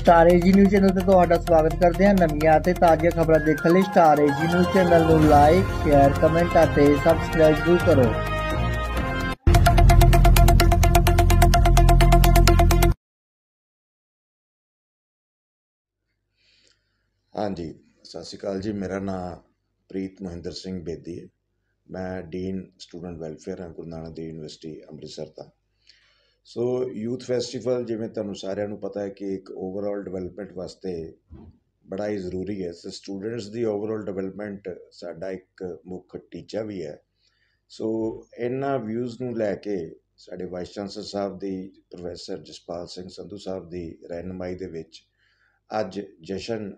Star AG news channel ਤੇ ਤੁਹਾਡਾ ਸਵਾਗਤ ਕਰਦੇ ਹਾਂ। ਨਵੀਆਂ ਅਤੇ ਤਾਜ਼ੀਆਂ ਖਬਰਾਂ ਦੇਖਣ ਲਈ ਸਟਾਰ ਏਜੀ ਨਿਊਜ਼ ਚੈਨਲ ਨੂੰ ਲਾਈਕ, ਸ਼ੇਅਰ, ਕਮੈਂਟ ਅਤੇ ਸਬਸਕ੍ਰਾਈਬ ਜ਼ਰੂਰ ਕਰੋ। ਹਾਂਜੀ, ਸਤਿ ਸ਼੍ਰੀ ਅਕਾਲ ਜੀ। ਮੇਰਾ ਨਾਮ ਪ੍ਰੀਤ ਮਹਿੰਦਰ ਸਿੰਘ ਬੇਦੀ ਹੈ। ਮੈਂ ਡੀਨ ਸਟੂਡੈਂਟ ਵੈਲਫੇਅਰ ਹਾਂ ਗੁਰੂ ਨਾਨਕ ਦੇਵ ਯੂਨੀਵਰਸਿਟੀ ਅੰਮ੍ਰਿਤਸਰ ਦਾ। ਸੋ ਯੂਥ ਫੈਸਟੀਵਲ, ਜਿਵੇਂ ਤੁਹਾਨੂੰ ਸਾਰਿਆਂ ਨੂੰ ਪਤਾ ਹੈ ਕਿ ਇੱਕ ਓਵਰਆਲ ਡਿਵੈਲਪਮੈਂਟ ਵਾਸਤੇ ਬੜਾ ਹੀ ਜ਼ਰੂਰੀ ਹੈ। ਸੋ ਸਟੂਡੈਂਟਸ ਦੀ ਓਵਰਆਲ ਡਿਵੈਲਪਮੈਂਟ ਸਾਡਾ ਇੱਕ ਮੁੱਖ ਟੀਚਾ ਵੀ ਹੈ। ਸੋ ਇਹਨਾਂ ਵਿਊਜ਼ ਨੂੰ ਲੈ ਕੇ ਸਾਡੇ ਵਾਈਸ ਚਾਂਸਲਰ ਸਾਹਿਬ ਦੀ, ਪ੍ਰੋਫੈਸਰ ਜਸਪਾਲ ਸਿੰਘ ਸੰਧੂ ਸਾਹਿਬ ਦੀ ਰਹਿਨੁਮਾਈ ਦੇ ਵਿੱਚ ਅੱਜ ਜਸ਼ਨ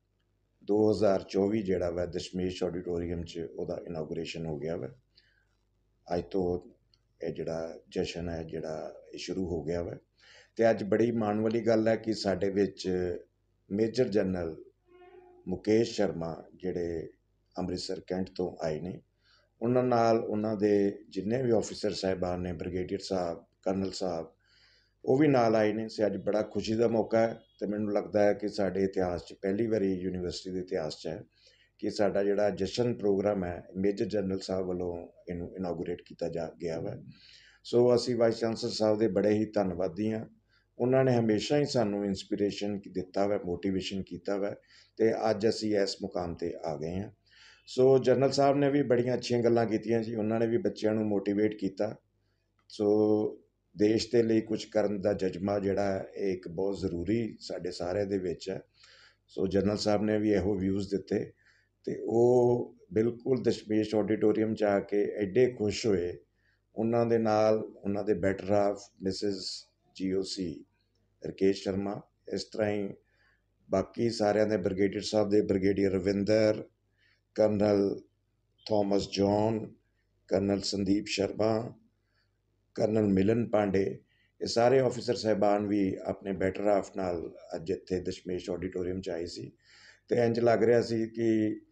2024 ਜਿਹੜਾ ਵਾ ਦਸ਼ਮੇਸ਼ ਆਡੀਟੋਰੀਅਮ 'ਚ ਉਹਦਾ ਇਨਾਗੂਰੇਸ਼ਨ ਹੋ ਗਿਆ ਵਾ। ਅੱਜ ਤੋਂ ਇਹ ਜਿਹੜਾ ਜਸ਼ਨ ਹੈ ਇਹ ਸ਼ੁਰੂ ਹੋ ਗਿਆ ਵਾ। ਅਤੇ ਅੱਜ ਬੜੀ ਮਾਣ ਵਾਲੀ ਗੱਲ ਹੈ ਕਿ ਸਾਡੇ ਵਿੱਚ ਮੇਜਰ ਜਨਰਲ ਮੁਕੇਸ਼ ਸ਼ਰਮਾ ਜਿਹੜੇ ਅੰਮ੍ਰਿਤਸਰ ਕੈਂਟ ਤੋਂ ਆਏ ਨੇ, ਉਹਨਾਂ ਨਾਲ ਉਹਨਾਂ ਦੇ ਜਿੰਨੇ ਵੀ ਆਫਿਸਰ ਸਾਹਿਬਾਨ ਨੇ, ਬ੍ਰਿਗੇਡੀਅਰ ਸਾਹਿਬ, ਕਰਨਲ ਸਾਹਿਬ, ਉਹ ਵੀ ਨਾਲ ਆਏ ਨੇ। ਸੋ ਅੱਜ ਬੜਾ ਖੁਸ਼ੀ ਦਾ ਮੌਕਾ ਹੈ ਅਤੇ ਮੈਨੂੰ ਲੱਗਦਾ ਹੈ ਕਿ ਸਾਡੇ ਇਤਿਹਾਸ 'ਚ ਪਹਿਲੀ ਵਾਰੀ ਯੂਨੀਵਰਸਿਟੀ ਦੇ ਇਤਿਹਾਸ 'ਚ ਹੈ ਕਿ ਸਾਡਾ ਜਿਹੜਾ ਜਸ਼ਨ ਪ੍ਰੋਗਰਾਮ ਹੈ ਮੇਜਰ ਜਨਰਲ ਸਾਹਿਬ ਵੱਲੋਂ ਇਹਨੂੰ ਇਨਾਗੂਰੇਟ ਕੀਤਾ ਗਿਆ ਵਾ। ਸੋ ਅਸੀਂ ਵਾਈਸ ਚਾਂਸਲਰ ਸਾਹਿਬ ਦੇ ਬੜੇ ਹੀ ਧੰਨਵਾਦੀ ਹਾਂ। ਉਹਨਾਂ ਨੇ ਹਮੇਸ਼ਾ ਹੀ ਸਾਨੂੰ ਇੰਸਪੀਰੇਸ਼ਨ ਦਿੱਤਾ ਵਾ, ਮੋਟੀਵੇਸ਼ਨ ਕੀਤਾ ਵਾ, ਅਤੇ ਅੱਜ ਅਸੀਂ ਇਸ ਮੁਕਾਮ 'ਤੇ ਆ ਗਏ ਹਾਂ। ਸੋ ਜਨਰਲ ਸਾਹਿਬ ਨੇ ਵੀ ਬੜੀਆਂ ਅੱਛੀਆਂ ਗੱਲਾਂ ਕੀਤੀਆਂ ਜੀ। ਉਹਨਾਂ ਨੇ ਵੀ ਬੱਚਿਆਂ ਨੂੰ ਮੋਟੀਵੇਟ ਕੀਤਾ। ਸੋ ਦੇਸ਼ ਦੇ ਲਈ ਕੁਝ ਕਰਨ ਦਾ ਜਜ਼ਬਾ ਜਿਹੜਾ ਹੈ ਇਹ ਇੱਕ ਬਹੁਤ ਜ਼ਰੂਰੀ ਸਾਡੇ ਸਾਰਿਆਂ ਦੇ ਵਿੱਚ ਹੈ। ਸੋ ਜਨਰਲ ਸਾਹਿਬ ਨੇ ਵੀ ਇਹੋ ਵਿਊਜ਼ ਦਿੱਤੇ ਅਤੇ ਉਹ ਬਿਲਕੁਲ ਦਸ਼ਮੇਸ਼ ਆਡੀਟੋਰੀਅਮ 'ਚ ਆ ਕੇ ਐਡੇ ਖੁਸ਼ ਹੋਏ। ਉਹਨਾਂ ਦੇ ਨਾਲ ਉਹਨਾਂ ਦੇ better half mrs GOC Rakesh Sharma, ਇਸ ਤਰ੍ਹਾਂ ਹੀ ਬਾਕੀ ਸਾਰਿਆਂ ਦੇ, ਬ੍ਰਿਗੇਡੀਅਰ ਸਾਹਿਬ ਦੇ brigadier Ravinder, colonel Thomas John, colonel Sandeep Sharma, colonel Milan Pandey, ਇਹ ਸਾਰੇ ਆਫਿਸਰ ਸਾਹਿਬਾਨ ਵੀ ਆਪਣੇ ਬੈਟਰ ਹਾਫ ਨਾਲ ਅੱਜ ਇੱਥੇ ਦਸ਼ਮੇਸ਼ ਆਡੀਟੋਰੀਅਮ 'ਚ ਆਏ ਸੀ। ਅਤੇ ਇੰਝ ਲੱਗ ਰਿਹਾ ਸੀ ਕਿ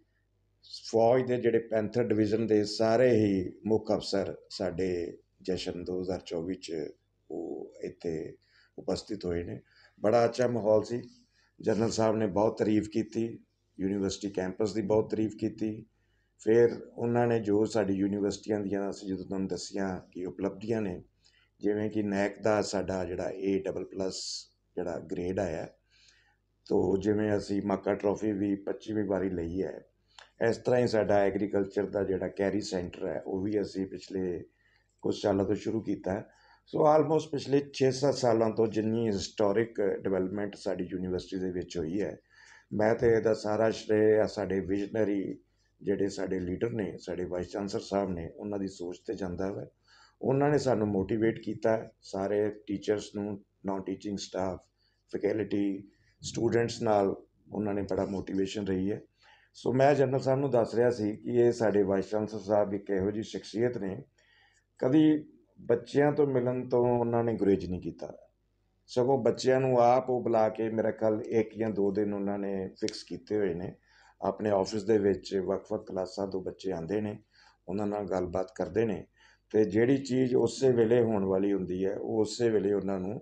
ਫੌਜ ਦੇ ਜਿਹੜੇ ਪੈਂਥਰ ਡਿਵੀਜ਼ਨ ਦੇ ਸਾਰੇ ਹੀ ਮੁੱਖ ਅਫਸਰ ਸਾਡੇ ਜਸ਼ਨ 2024 'ਚ ਉਹ ਇੱਥੇ ਉਪਸਥਿਤ ਹੋਏ ਨੇ। ਬੜਾ ਅੱਛਾ ਮਾਹੌਲ ਸੀ। ਜਨਰਲ ਸਾਹਿਬ ਨੇ ਬਹੁਤ ਤਾਰੀਫ ਕੀਤੀ, ਯੂਨੀਵਰਸਿਟੀ ਕੈਂਪਸ ਦੀ ਬਹੁਤ ਤਾਰੀਫ ਕੀਤੀ। ਫਿਰ ਉਹਨਾਂ ਨੇ ਜੋ ਸਾਡੀ ਯੂਨੀਵਰਸਿਟੀਆਂ ਦੀਆਂ ਅਸੀਂ ਜਦੋਂ ਤੁਹਾਨੂੰ ਦੱਸੀਆਂ ਕਿ ਉਪਲਬਧੀਆਂ ਨੇ, ਜਿਵੇਂ ਕਿ ਨੈਕ ਦਾ ਸਾਡਾ ਜਿਹੜਾ A++ ਜਿਹੜਾ ਗ੍ਰੇਡ ਆਇਆ, ਤੋ ਜਿਵੇਂ ਅਸੀਂ ਮਾਕਾ ਟਰੋਫੀ ਵੀ 25ਵੀਂ ਵਾਰੀ ਲਈ ਹੈ, ਇਸ ਤਰ੍ਹਾਂ ਹੀ ਸਾਡਾ ਐਗਰੀਕਲਚਰ ਦਾ ਜਿਹੜਾ ਕੈਰੀ ਸੈਂਟਰ ਹੈ ਉਹ ਵੀ ਅਸੀਂ ਪਿਛਲੇ ਕੁਝ ਸਾਲਾਂ ਤੋਂ ਸ਼ੁਰੂ ਕੀਤਾ ਹੈ। ਸੋ ਆਲਮੋਸਟ ਪਿਛਲੇ 6-7 ਸਾਲਾਂ ਤੋਂ ਜਿੰਨੀ ਹਿਸਟੋਰਿਕ ਡਿਵੈਲਪਮੈਂਟ ਸਾਡੀ ਯੂਨੀਵਰਸਿਟੀ ਦੇ ਵਿੱਚ ਹੋਈ ਹੈ, ਮੈਂ ਤਾਂ ਇਹਦਾ ਸਾਰਾ ਸ਼੍ਰੇਅ ਸਾਡੇ ਵਿਜ਼ਨਰੀ ਜਿਹੜੇ ਸਾਡੇ ਲੀਡਰ ਨੇ, ਸਾਡੇ ਵਾਈਸ ਚਾਂਸਲਰ ਸਾਹਿਬ ਨੇ, ਉਹਨਾਂ ਦੀ ਸੋਚ 'ਤੇ ਜਾਂਦਾ ਵਾ। ਉਹਨਾਂ ਨੇ ਸਾਨੂੰ ਮੋਟੀਵੇਟ ਕੀਤਾ, ਸਾਰੇ ਟੀਚਰਸ ਨੂੰ, non teaching staff, faculty, students ਨਾਲ ਉਹਨਾਂ ਨੇ ਬੜਾ ਮੋਟੀਵੇਸ਼ਨ ਰਹੀ ਹੈ। ਸੋ ਮੈਂ ਜਨਰਲ ਸਾਹਿਬ ਨੂੰ ਦੱਸ ਰਿਹਾ ਸੀ ਕਿ ਇਹ ਸਾਡੇ ਵਾਈਸ ਚਾਂਸਲਰ ਸਾਹਿਬ ਇੱਕ ਇਹੋ ਜਿਹੀ ਸ਼ਖਸੀਅਤ ਨੇ, ਕਦੀ ਬੱਚਿਆਂ ਤੋਂ ਮਿਲਣ ਤੋਂ ਉਹਨਾਂ ਨੇ ਗੁਰੇਜ਼ ਨਹੀਂ ਕੀਤਾ, ਸਗੋਂ ਬੱਚਿਆਂ ਨੂੰ ਆਪ ਉਹ ਬੁਲਾ ਕੇ, ਮੇਰਾ ਖਿਆਲ 1 ਜਾਂ 2 ਦਿਨ ਉਹਨਾਂ ਨੇ ਫਿਕਸ ਕੀਤੇ ਹੋਏ ਨੇ ਆਪਣੇ ਆਫਿਸ ਦੇ ਵਿੱਚ। ਵੱਖ-ਵੱਖ ਕਲਾਸਾਂ ਤੋਂ ਬੱਚੇ ਆਉਂਦੇ ਨੇ, ਉਹਨਾਂ ਨਾਲ ਗੱਲਬਾਤ ਕਰਦੇ ਨੇ, ਅਤੇ ਜਿਹੜੀ ਚੀਜ਼ ਉਸੇ ਵੇਲੇ ਹੋਣ ਵਾਲੀ ਹੁੰਦੀ ਹੈ ਉਹ ਉਸੇ ਵੇਲੇ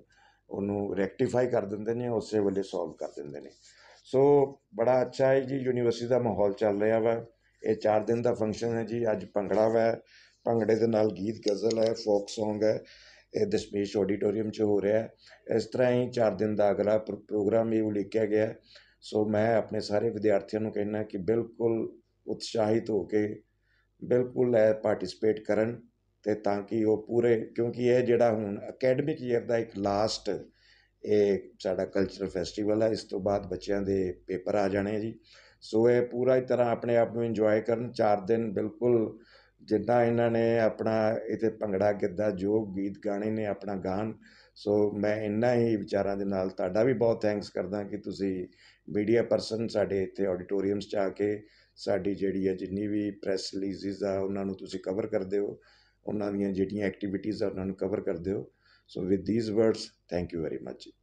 ਉਹਨੂੰ ਰੈਕਟੀਫਾਈ ਕਰ ਦਿੰਦੇ ਨੇ, ਉਸੇ ਵੇਲੇ ਸੋਲਵ ਕਰ ਦਿੰਦੇ ਨੇ। ਸੋ ਬੜਾ ਅੱਛਾ ਹੈ ਜੀ, ਯੂਨੀਵਰਸਿਟੀ ਦਾ ਮਾਹੌਲ ਚੱਲ ਰਿਹਾ ਵਾ। ਇਹ 4 ਦਿਨ ਦਾ ਫੰਕਸ਼ਨ ਹੈ ਜੀ। ਅੱਜ ਭੰਗੜਾ ਵਾ, ਭੰਗੜੇ ਦੇ ਨਾਲ ਗੀਤ ਗਜ਼ਲ ਹੈ, ਫੋਕ ਸੌਂਗ ਹੈ, ਇਹ ਦਸ਼ਮੇਸ਼ ਆਡੀਟੋਰੀਅਮ 'ਚ ਹੋ ਰਿਹਾ। ਇਸ ਤਰ੍ਹਾਂ ਹੀ 4 ਦਿਨ ਦਾ ਅਗਲਾ ਪ੍ਰੋਗਰਾਮ ਵੀ ਉਲੀਕਿਆ ਗਿਆ। ਸੋ ਮੈਂ ਆਪਣੇ ਸਾਰੇ ਵਿਦਿਆਰਥੀਆਂ ਨੂੰ ਕਹਿਣਾ ਕਿ ਬਿਲਕੁਲ ਉਤਸ਼ਾਹਿਤ ਹੋ ਕੇ ਬਿਲਕੁਲ ਪਾਰਟੀਸਪੇਟ ਕਰਨ, ਅਤੇ ਤਾਂ ਕਿ ਉਹ ਪੂਰੇ, ਕਿਉਂਕਿ ਇਹ ਜਿਹੜਾ ਹੁਣ ਅਕੈਡਮਿਕ ਈਅਰ ਦਾ ਇੱਕ ਲਾਸਟ ਇਹ ਸਾਡਾ ਕਲਚਰਲ ਫੈਸਟੀਵਲ ਹੈ। ਇਸ ਤੋਂ ਬਾਅਦ ਬੱਚਿਆਂ ਦੇ ਪੇਪਰ ਆ ਜਾਣੇ ਜੀ। ਸੋ ਇਹ ਪੂਰਾ ਹੀ ਤਰ੍ਹਾਂ ਆਪਣੇ ਆਪ ਨੂੰ ਇੰਜੋਏ ਕਰਨ। 4 ਦਿਨ ਬਿਲਕੁਲ ਜਿੱਦਾਂ ਇਹਨਾਂ ਨੇ ਆਪਣਾ ਇੱਥੇ ਭੰਗੜਾ, ਗਿੱਧਾ, ਜੋ ਗੀਤ ਗਾਣੇ ਨੇ ਆਪਣਾ ਗਾਣ। ਸੋ ਮੈਂ ਇੰਨਾ ਹੀ ਵਿਚਾਰਾਂ ਦੇ ਨਾਲ ਤੁਹਾਡਾ ਵੀ ਬਹੁਤ ਥੈਂਕਸ ਕਰਦਾ ਕਿ ਤੁਸੀਂ ਮੀਡੀਆ ਪਰਸਨ ਸਾਡੇ ਇੱਥੇ ਆਡੀਟੋਰੀਅਮਸ 'ਚ ਆ ਕੇ ਸਾਡੀ ਜਿਹੜੀ ਹੈ ਜਿੰਨੀ ਵੀ ਪ੍ਰੈਸ ਰਿਲੀਜ਼ਿਸ ਆ ਉਹਨਾਂ ਨੂੰ ਤੁਸੀਂ ਕਵਰ ਕਰਦੇ ਹੋ, ਉਹਨਾਂ ਦੀਆਂ ਜਿਹੜੀਆਂ ਐਕਟੀਵਿਟੀਜ਼ ਆ ਉਹਨਾਂ ਨੂੰ ਕਵਰ ਕਰਦੇ ਹੋ। So with these words, thank you very much.